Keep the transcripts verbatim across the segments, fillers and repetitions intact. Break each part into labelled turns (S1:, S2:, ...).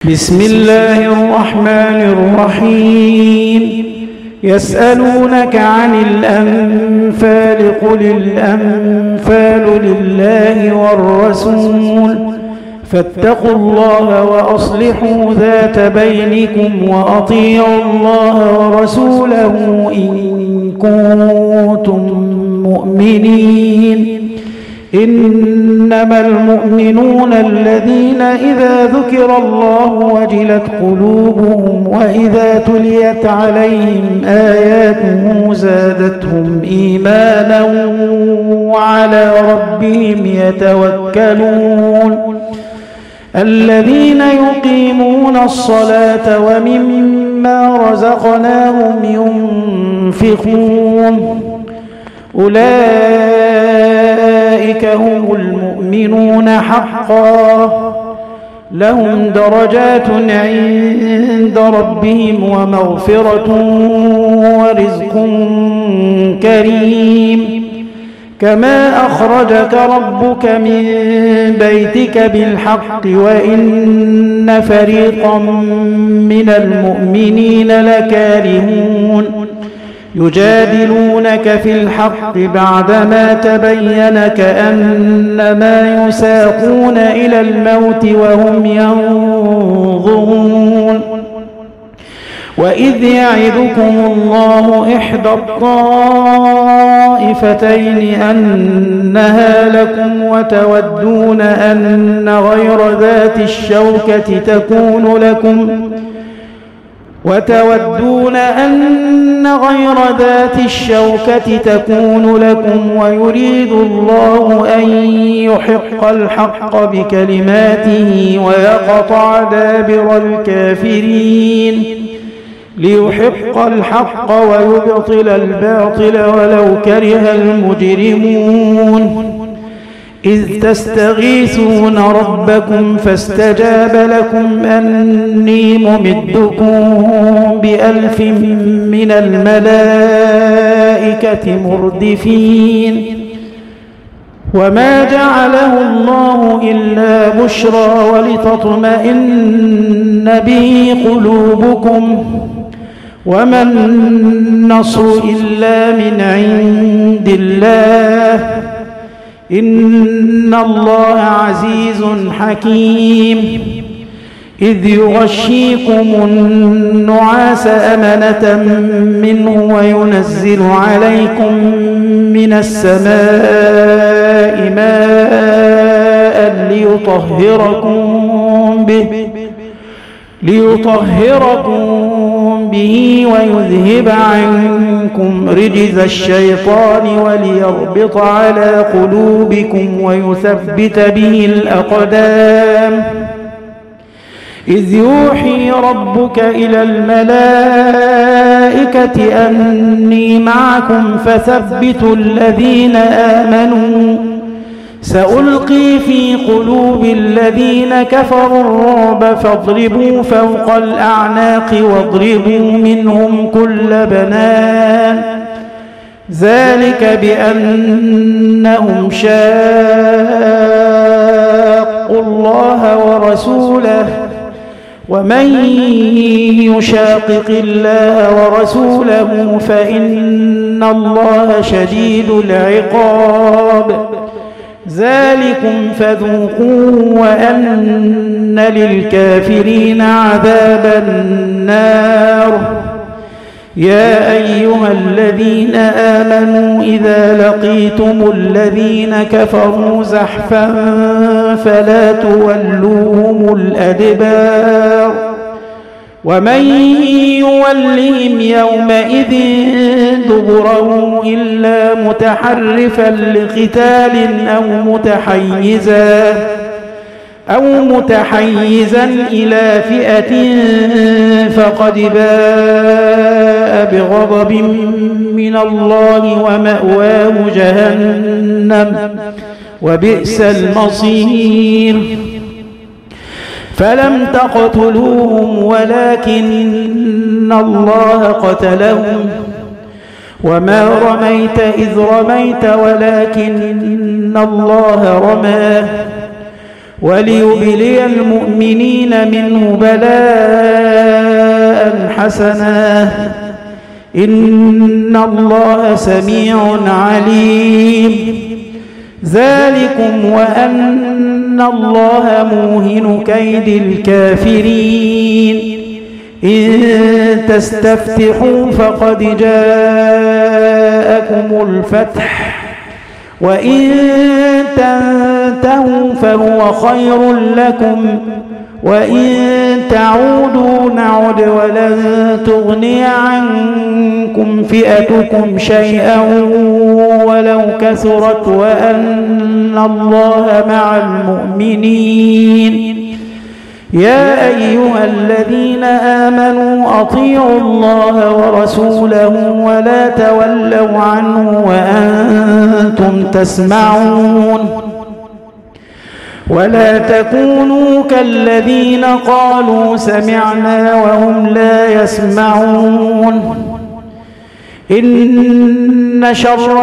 S1: بسم الله الرحمن الرحيم. يسألونك عن الأنفال قل الأنفال لله والرسول فاتقوا الله وأصلحوا ذات بينكم وأطيعوا الله ورسوله إن كنتم مؤمنين. إنما المؤمنون الذين إذا ذكر الله وجلت قلوبهم وإذا تليت عليهم آياته زادتهم إيمانا وعلى ربهم يتوكلون. الذين يقيمون الصلاة ومما رزقناهم ينفقون أولئك هم المؤمنون حقا لهم درجات عند ربهم ومغفرة ورزق كريم. كما أخرجك ربك من بيتك بالحق وإن فريقا من المؤمنين لكارهون يجادلونك في الحق بعدما تبين كأنما يساقون إلى الموت وهم ينظرون. وإذ يعدكم الله إحدى الطائفتين أنها لكم وتودون أن غير ذات الشوكة تكون لكم وتودون أن غير ذات الشوكة تكون لكم ويريد الله أن يحق الحق بكلماته ويقطع دابر الكافرين ليحق الحق ويبطل الباطل ولو كره المجرمون. إذ تستغيثون ربكم فاستجاب لكم أني ممدكم بألف من الملائكة مردفين. وما جعله الله إلا بشرى ولتطمئن به قلوبكم وما النصر إلا من عند الله إن الله عزيز حكيم. إذ يغشيكم النعاس أمنة منه وينزل عليكم من السماء ماء ليطهركم به ليطهركم به ويذهب عنكم رجز الشيطان وليربط على قلوبكم ويثبت به الأقدام. إذ يوحي ربك إلى الملائكة أني معكم فثبتوا الذين آمنوا سألقي في قلوب الذين كفروا الرعب فاضربوا فوق الأعناق واضربوا منهم كل بنان ذلك بأنهم شاقوا الله ورسوله ومن يشاقق الله ورسوله فإن الله شديد العقاب. ذلكم فذوقوه وأن للكافرين عذاب النار. يا أيها الذين آمنوا إذا لقيتم الذين كفروا زحفا فلا تولوهم الأدبار ومن يولهم يومئذ دبره إلا متحرفا لقتال أو متحيزا أو متحيزا إلى فئة فقد باء بغضب من الله ومأواه جهنم وبئس المصير. فلم تقتلوهم ولكن الله قتلهم وما رميت إذ رميت ولكن الله رمى وليبلي المؤمنين منه بلاء حسنا إن الله سميع عليم. ذلكم وأن الله موهن كيد الكافرين. إن تستفتحوا فقد جاءكم الفتح وإن تنتهوا فهو خير لكم وإن تعودوا نعد ولن تغني عنكم فئتكم شيئا ولو كثرت وأن الله مع المؤمنين. يا أيها الذين آمنوا أطيعوا الله ورسوله ولا تولوا عنه وأنتم تسمعون. ولا تكونوا كالذين قالوا سمعنا وهم لا يسمعون. إن شر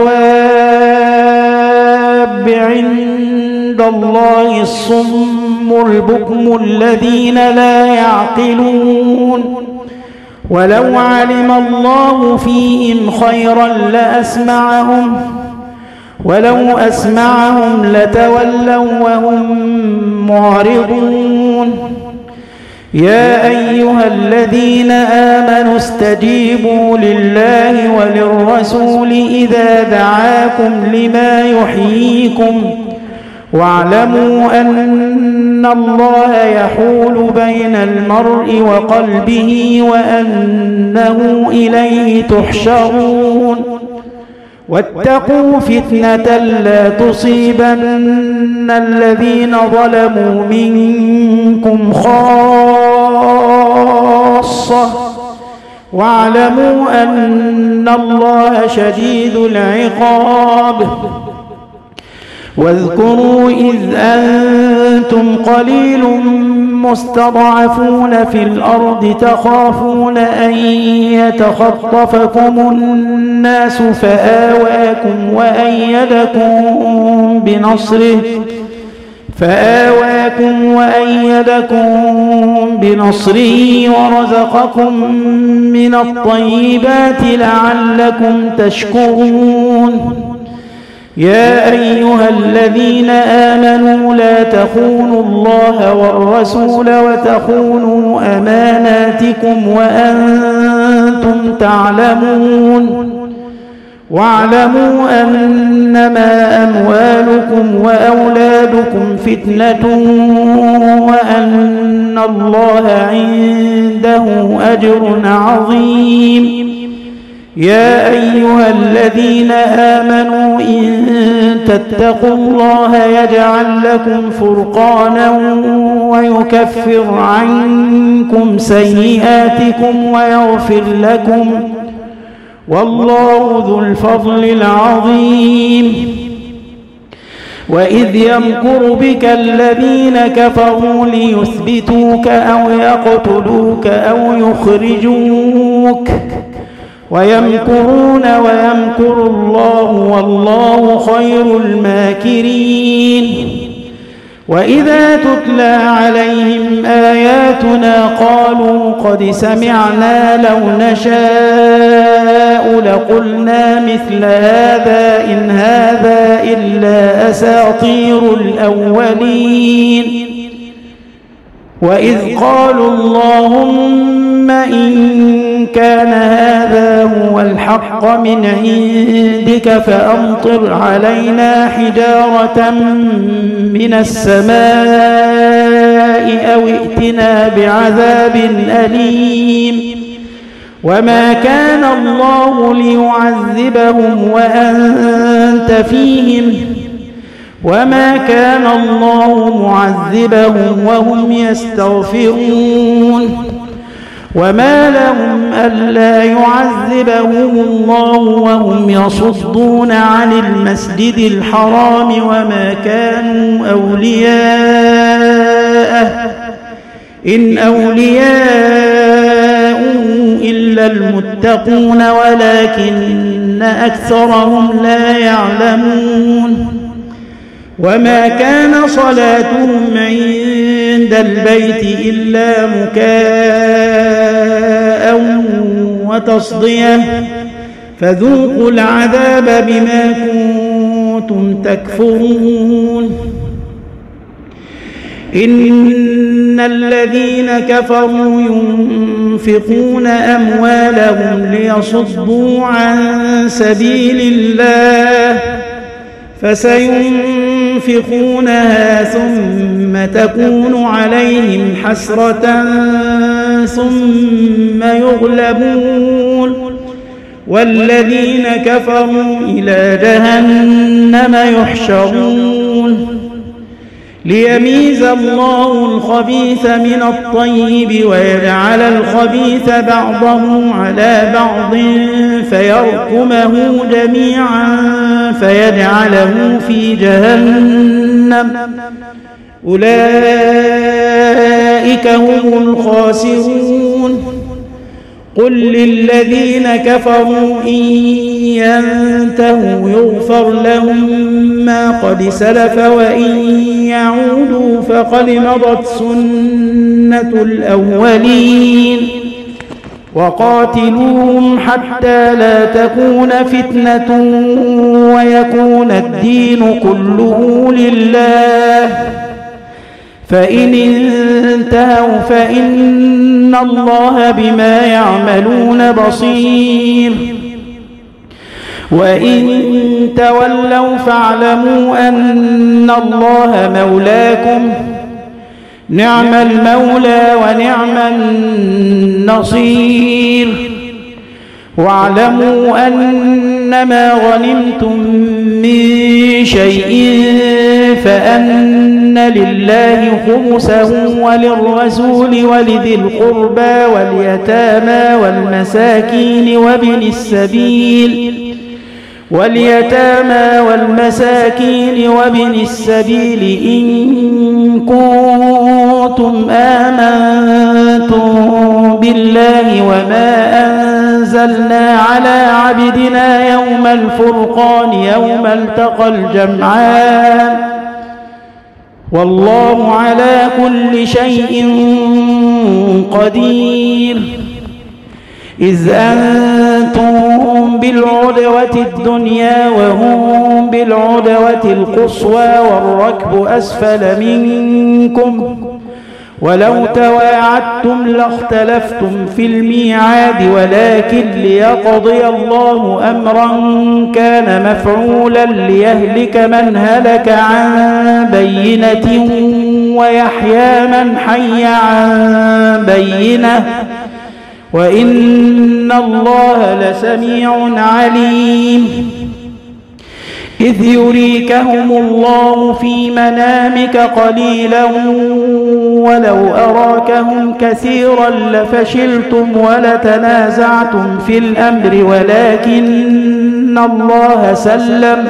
S1: الدواب عند الله الصم البكم الذين لا يعقلون. ولو علم الله فيهم خيرا لأسمعهم ولو أسمعهم لتولوا وهم معرضون. يا أيها الذين آمنوا استجيبوا لله وللرسول إذا دعاكم لما يحييكم واعلموا أن الله يحول بين المرء وقلبه وأنه إليه تحشرون. واتقوا فتنة لا تصيبن الذين ظلموا منكم خاصة واعلموا أن الله شديد العقاب. واذكروا إذ أنتم قليل مستضعفون في الأرض تخافون أن يتخطفكم الناس فآواكم وأيدكم بنصره فآواكم وأيدكم بنصره ورزقكم من الطيبات لعلكم تشكرون. يا أيها الذين آمنوا لا تخونوا الله والرسول وتخونوا أماناتكم وأنتم تعلمون. واعلموا أنما أموالكم وأولادكم فتنة وأن الله عنده أجر عظيم. يا أيها الذين آمنوا إن تتقوا الله يجعل لكم فرقانا ويكفر عنكم سيئاتكم ويغفر لكم والله ذو الفضل العظيم. وإذ يمكر بك الذين كفروا ليثبتوك أو يقتلوك أو يخرجوك ويمكرون ويمكر الله والله خير الماكرين. وإذا تتلى عليهم آياتنا قالوا قد سمعنا لو نشاء لقلنا مثل هذا إن هذا إلا أساطير الأولين. وإذ قالوا اللهم إن كان هذا هو الحق من عندك فأمطر علينا حجارة من السماء أو ائتنا بعذاب أليم. وما كان الله ليعذبهم وأنت فيهم وما كان الله معذبهم وهم يستغفرون. وما لهم ألا يعذبهم الله وهم يصدون عن المسجد الحرام وما كانوا أولياءه إن أولياء إلا المتقون ولكن أكثرهم لا يعلمون. وما كان صلاتهم عند البيت إلا مكاء وتصدية فذوقوا العذاب بما كنتم تكفرون. إن الذين كفروا ينفقون أموالهم ليصدوا عن سبيل الله فسينفقونها ثم تكون عليهم حسرة ثم يغلبون والذين كفروا إلى جهنم يحشرون. ليميز الله الخبيث من الطيب ويجعل الخبيث بعضه على بعض فيركمه جميعا فيجعله في جهنم أولئك هم الخاسرون. قل للذين كفروا إن ينتهوا يغفر لهم ما قد سلف وإن يعودوا فقد مضت سنة الأولين وقاتلوهم حتى لا تكون فتنة ويكون الدين كله لله فإن انتهوا فإن الله بما يعملون بصير وإن تولوا فاعلموا أن الله مولاكم نعم المولى ونعم النصير. واعلموا أنما غنمتم من شيء فأن لله خمسه وللرسول ولذي القربى واليتامى والمساكين وابن السبيل واليتامى والمساكين وابن السبيل إن كنتم آمنتم بالله وما أنزلنا على عبدنا يوم الفرقان يوم التقى الجمعان والله على كل شيء قدير. إذ أنتم بالعدوة الدنيا وهم بالعدوة القصوى والركب أسفل منكم ولو تواعدتم لاختلفتم في الميعاد ولكن ليقضي الله أمرا كان مفعولا ليهلك من هلك عن بينة ويحيى من حي عن بينة وإن الله لسميع عليم. إذ يريكهم الله في منامك قليلا ولو أراكهم كثيرا لفشلتم ولتنازعتم في الأمر ولكن الله سلم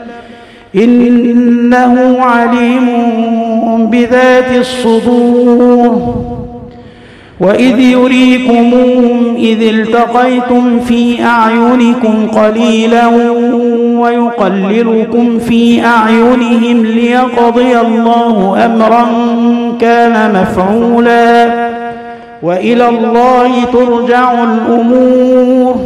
S1: إنه عليم بذات الصدور. وإذ يريكموهم إذ التقيتم في أعينكم قليلا ويقللكم في أعينهم ليقضي الله أمرا كان مفعولا وإلى الله ترجع الأمور.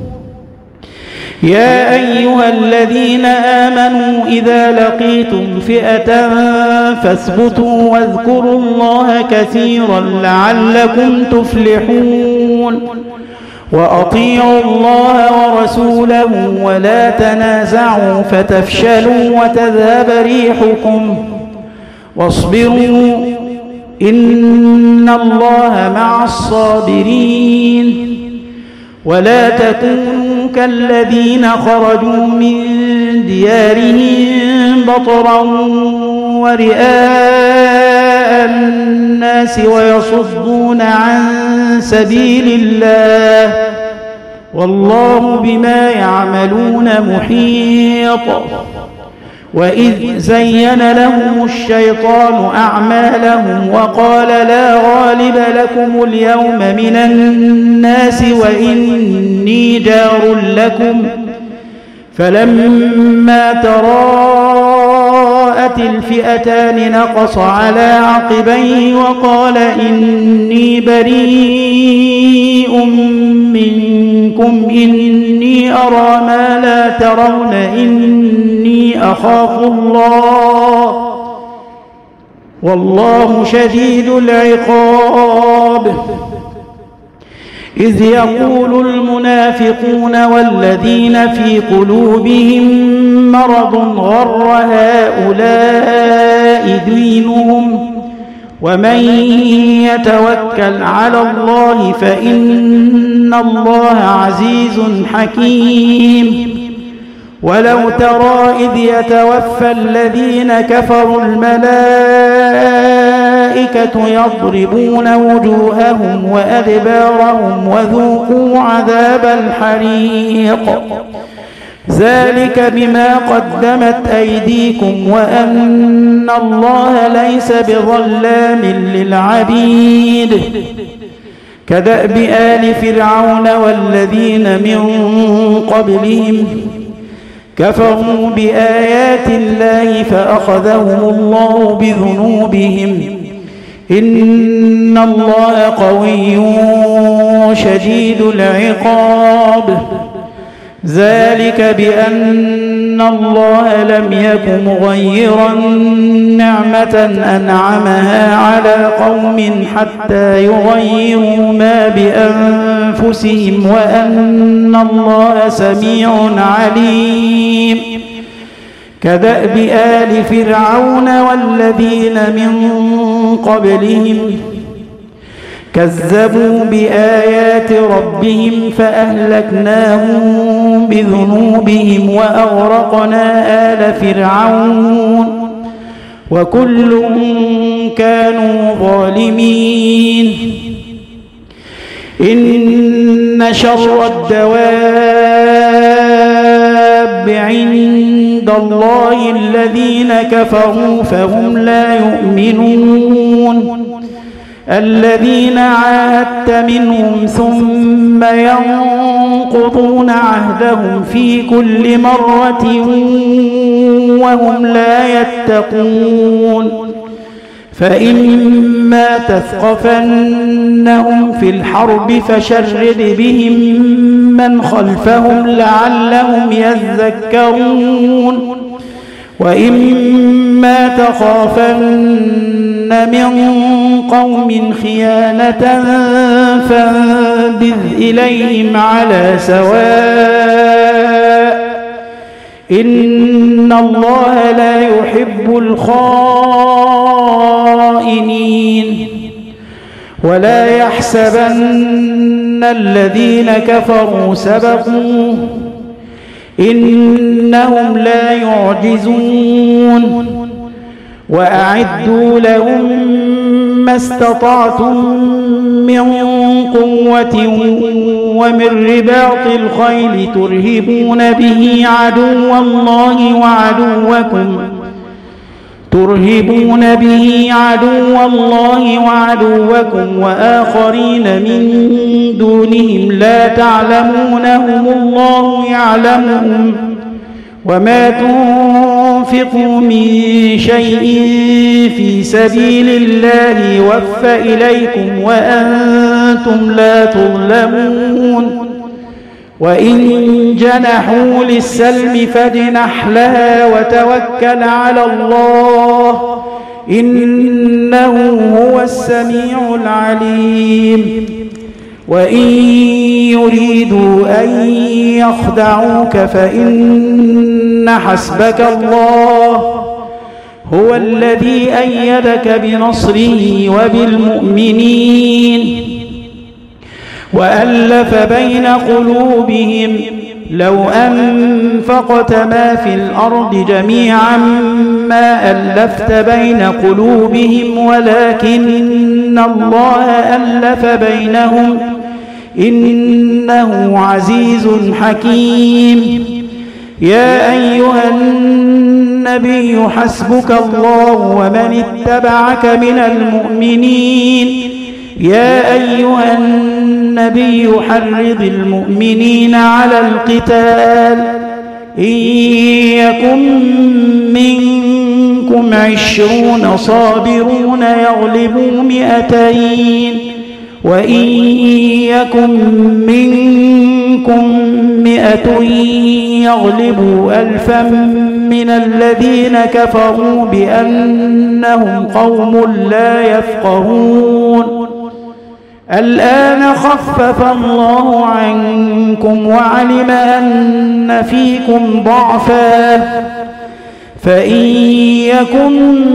S1: يا أيها الذين آمنوا إذا لقيتم فئة فاثبتوا واذكروا الله كثيرا لعلكم تفلحون. وأطيعوا الله ورسوله ولا تنازعوا فتفشلوا وتذهب ريحكم واصبروا إن الله مع الصابرين. ولا تكونوا كالذين خرجوا من ديارهم بطرا ورئاء الناس ويصدون عن سبيل الله والله بما يعملون محيط. وإذ زين لهم الشيطان أعمالهم وقال لا غالب لكم اليوم من الناس وإني جار لكم فلما تراءت رأت الفئتان نقص على عقبيه وقال إني بريء منكم إني أرى ما لا ترون إني أخاف الله والله شديد العقاب. إذ يقول المنافقون والذين في قلوبهم مرض غر هؤلاء دينهم ومن يتوكل على الله فإن الله عزيز حكيم. ولو ترى إذ يتوفى الذين كفروا الملائكة يضربون وجوههم وأدبارهم وذوقوا عذاب الحريق ذلك بما قدمت أيديكم وأن الله ليس بظلام للعبيد. كدأب آل فرعون والذين من قبلهم كفروا بآيات الله فأخذهم الله بذنوبهم إن الله قوي شديد العقاب. ذلك بأن الله لم يك مغيرا نعمة أنعمها على قوم حتى يغيروا ما بأنفسهم وأن الله سميع عليم. كدأب آل فرعون والذين من قبلهم كذبوا بآيات ربهم فأهلكناهم بذنوبهم وأغرقنا آل فرعون وكل كانوا ظالمين. إن شر الدواب عند الله الذين كفروا فهم لا يؤمنون. الذين عاهدت منهم ثم ينقضون عهدهم في كل مرة وهم لا يتقون. فإما تثقفنهم في الحرب فشرد بهم من خلفهم لعلهم يذكرون. وإما تخافن من قوم خيانة فانبذ إليهم على سواء إن الله لا يحب الخائنين. ولا يحسبن الذين كفروا سبقوا إنهم لا يعجزون. وأعدوا لهم ما استطعتم من قوة ومن رباط الخيل ترهبون به عدو الله وعدوكم ترهبون به عدو الله وعدوكم وآخرين من دونهم لا تعلمونهم الله يعلمهم. وما تنفقوا من شيء في سبيل الله يوفى إليكم وأنتم لا تظلمون. وإن جنحوا للسلم فاجنح لها وتوكل على الله إنه هو السميع العليم. وإن يريدوا أن يخدعوك فإن حسبك الله هو الذي أيدك بنصره وبالمؤمنين. وألف بين قلوبهم لو أنفقت ما في الأرض جميعا ما ألفت بين قلوبهم ولكن الله ألف بينهم إنه عزيز حكيم. يا أيها النبي حسبك الله ومن اتبعك من المؤمنين. يا أيها النبي حرض المؤمنين على القتال إن يكن منكم منكم عشرون صابرون يغلبوا مئتين وإن يكن منكم مئة يغلبوا ألفا من الذين كفروا بأنهم قوم لا يفقهون. الآن خفف الله عنكم وعلم أن فيكم ضعفا فإن يكن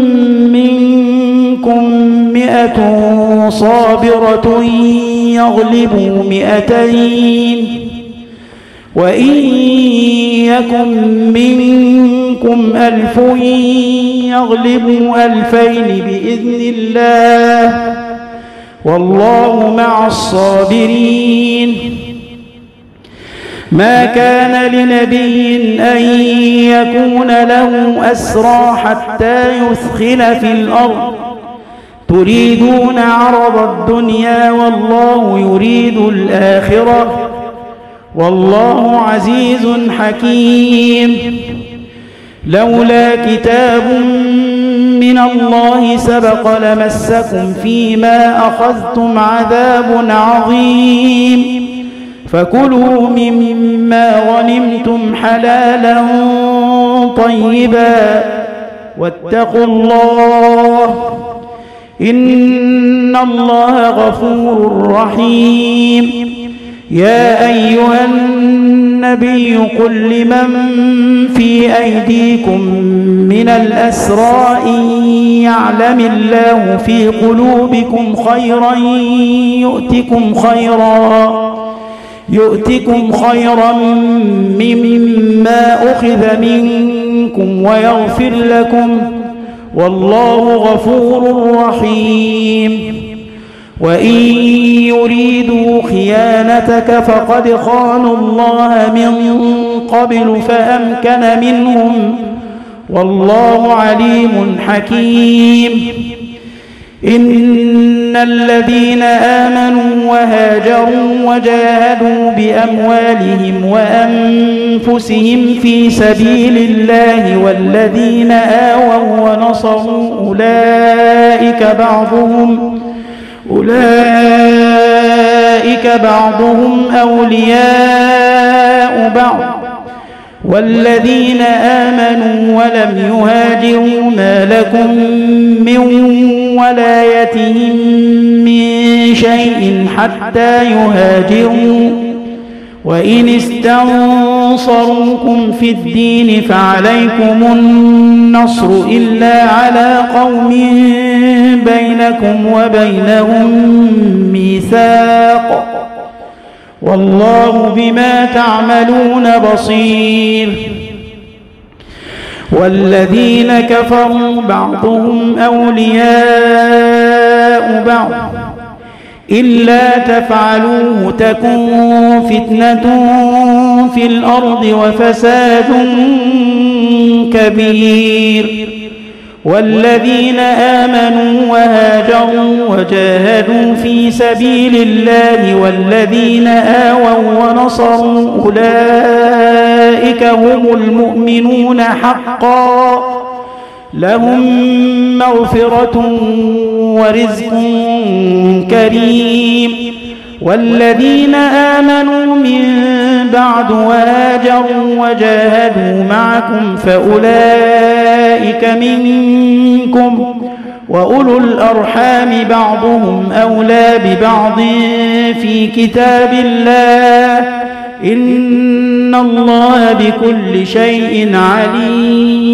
S1: منكم مئة صابرة يغلبوا مئتين وإن يكن منكم ألف يغلبوا ألفين بإذن الله والله مع الصابرين. ما كان لنبي أن يكون له أسرى حتى يثخن في الأرض تريدون عرض الدنيا والله يريد الآخرة والله عزيز حكيم. لولا كتاب من الله سبق لمسكم فيما أخذتم عذاب عظيم فكلوا مما غنمتم حلالا طيبا واتقوا الله إن الله غفور رحيم. يا أيها النبي قل لمن في أيديكم من الأسرى إن يعلم الله في قلوبكم خيرا يؤتكم خيرا يؤتكم خيرا مما أخذ منكم ويغفر لكم والله غفور رحيم. وإن يريدوا خيانتك فقد خانوا الله من قبل فأمكن منهم والله عليم حكيم. إن الذين آمنوا وهاجروا وجاهدوا بأموالهم وأنفسهم في سبيل الله والذين آووا ونصروا أولئك بعضهم أولئك بعضهم أولياء بعض والذين آمنوا ولم يهاجروا ما لكم من ولايتهم من شيء حتى يهاجروا وإن استنصروكم في الدين فعليكم النصر إلا على قوم بينكم وبينهم ميثاق والله بما تعملون بصير. والذين كفروا بعضهم أولياء بعض إلا تفعلوه تكن فتنة في الأرض وفساد كبير. والذين آمنوا وهاجروا وجاهدوا في سبيل الله والذين آووا ونصروا أولئك هم المؤمنون حقا لهم مغفرة ورزق كريم. والذين آمنوا من بعد وهاجروا وجاهدوا معكم فأولئك منكم وأولو الأرحام بعضهم أولى ببعض في كتاب الله إن الله بكل شيء عليم.